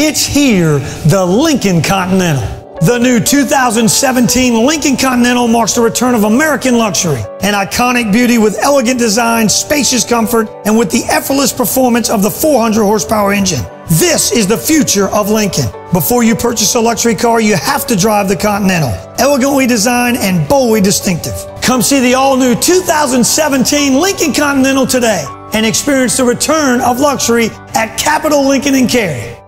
It's here, the Lincoln Continental. The new 2017 Lincoln Continental marks the return of American luxury, an iconic beauty with elegant design, spacious comfort, and with the effortless performance of the 400 horsepower engine. This is the future of Lincoln. Before you purchase a luxury car, you have to drive the Continental. Elegantly designed and boldly distinctive. Come see the all-new 2017 Lincoln Continental today and experience the return of luxury at Capitol Lincoln in Cary.